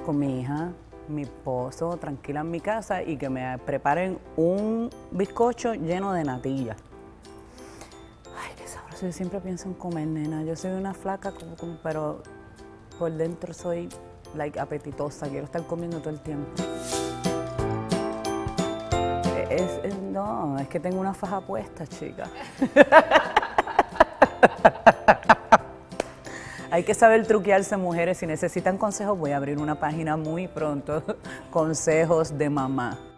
con mi hija, mi esposo, tranquila en mi casa y que me preparen un bizcocho lleno de natilla. Ay, qué sabroso. Yo siempre pienso en comer, nena. Yo soy una flaca, pero por dentro soy apetitosa. Quiero estar comiendo todo el tiempo. No, es que tengo una faja puesta, chica. Hay que saber truquearse, mujeres. Si necesitan consejos, voy a abrir una página muy pronto. Consejos de mamá.